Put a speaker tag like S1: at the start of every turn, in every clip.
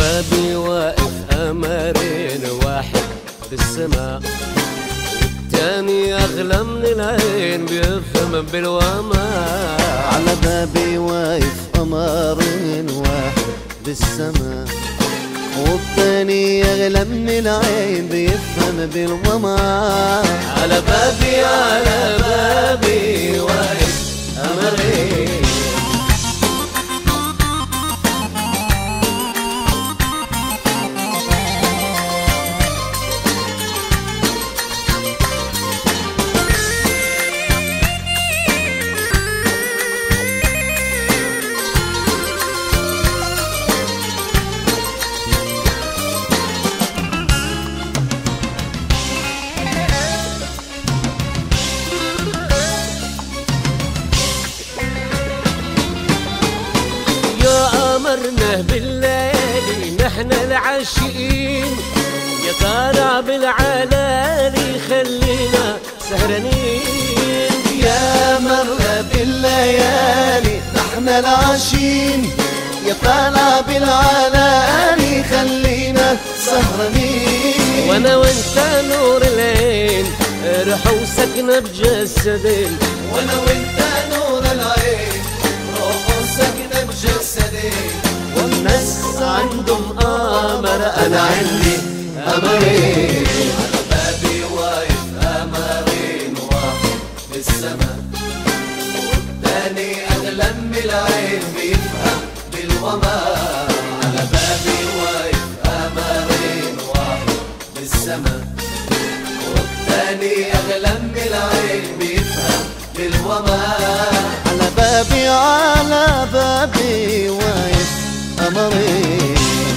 S1: بابي واقف قمرين، واحد بالسماء والتاني أغلى من العين بيفهم بالوماء.
S2: على بابي واقف قمرين، واحد بالسماء والتاني أغلى من العين بيفهم بالوماء.
S1: على بابي واقف قمرين. أمرنا بالليالي نحن العاشقين، يا طالع بالعلالي خلينا سهرانين.
S2: يا مرنا بالليالي نحن العاشقين، يا طالع بالعلالي خلينا سهرانين.
S1: وانا وانت نور العين روح وسكنة بجسدين،
S2: وانا وانت نور العين روح وسكنة بجسدين.
S1: والناس عندهم قمر انا عندي قمرين.
S2: على بابي واقف قمرين، واحد بالسماء والتاني اغلى من العين بيفهم بالوماء. على بابي واقف قمرين، واحد بالسماء والتاني اغلى من العين بيفهم بالوماء. على بابي واقف قمرين.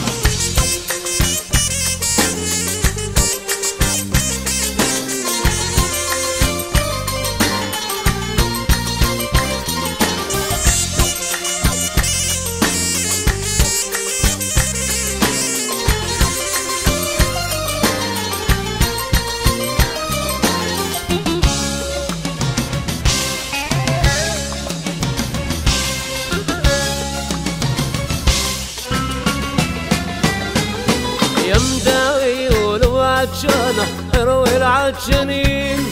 S1: يا مداوي يقولوا عطشانة اروي العطشانين،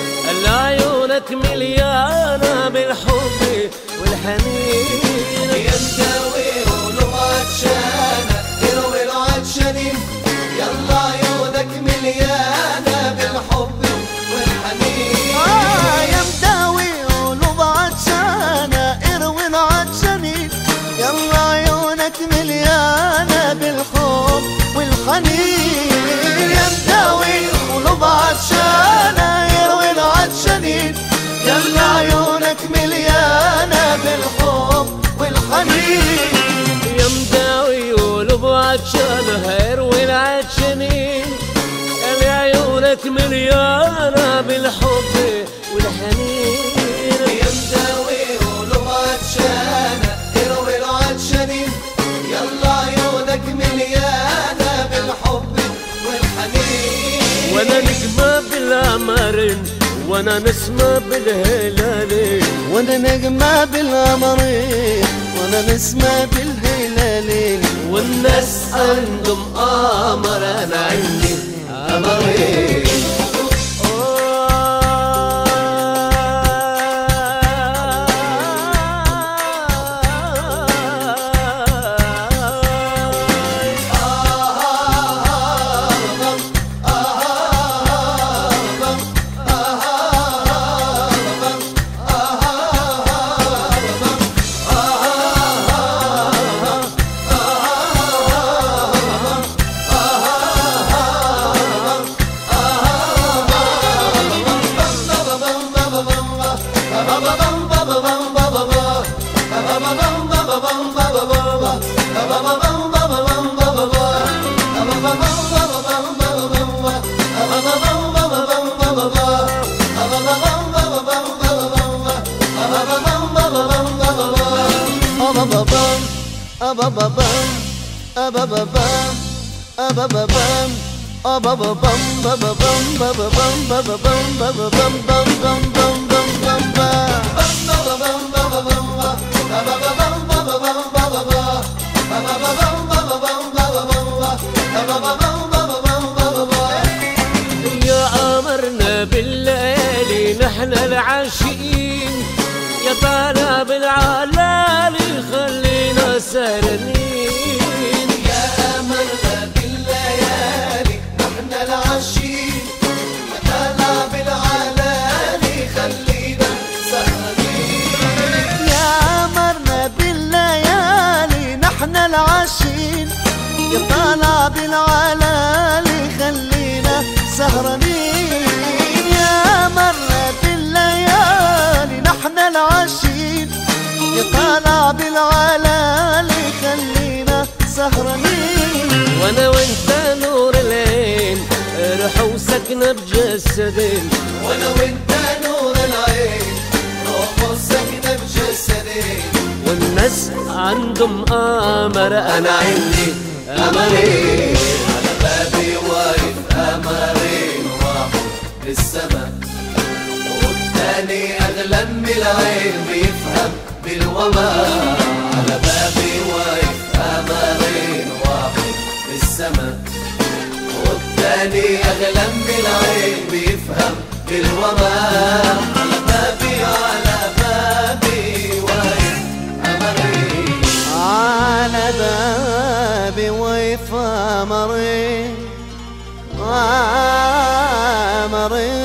S1: عيونك مليانة بالحب والحنين.
S2: يا مداوي يقولوا عطشانة اروي العطشانين، يلا عيونك مليانة بالحب والحنين. يا مداوي يقولوا عطشانة اروي العطشانين، يلا عيونك مليانة بالحب والحنين. يا مداوي قلوب عطشانة يروي العطشانين، يلا عيونك مليانة بالحب والحنين.
S1: يا مداوي قلوب عطشانة يروي العطشانين، عيونك مليانة بالحب والحنين.
S2: يا مداوي قلوب عطشانة يروي العطشانين، يلا عيونك مليانة بالحب والحنين.
S1: وانا نجمة بالقمرين، وانا نسمة بالهلالين،
S2: وانا نجمة بالقمرين، وانا نسمة بالهلالين.
S1: والناس عندهم قمر انا عندي قمرين.
S2: Ba ba ba
S1: يا قمرنا بالليل نحن العاشقين، يا طالع بالعلالي خلينا سهرانين.
S2: يا قمرنا بالليالي نحن العاشقين، يا طالع بالعلالي خلينا سهرانين.
S3: يا قمرنا بالليالي نحن العاشقين، يا طالع بالعلالي خلينا سهرانين. يا قمرنا بالليالي نحن العاشقين، يا طالع بالعلالي خلينا سهرانين.
S1: وانا وانت نور العين روح وسكنة بجسدين،
S2: وانا وانت نور العين روح وسكنة بجسدين.
S1: والناس عندهم قمر
S2: انا عندي قمرين على بابي واقف، قمرين واحد للسما والتاني اغلى من العين بيفهم بالوما. على بابي واقف قمرين واحد للسما والتاني اغلى من العين بيفهم بالوما. على بابي واقف قمرين،
S3: على بابي وقف قمرين، قمرين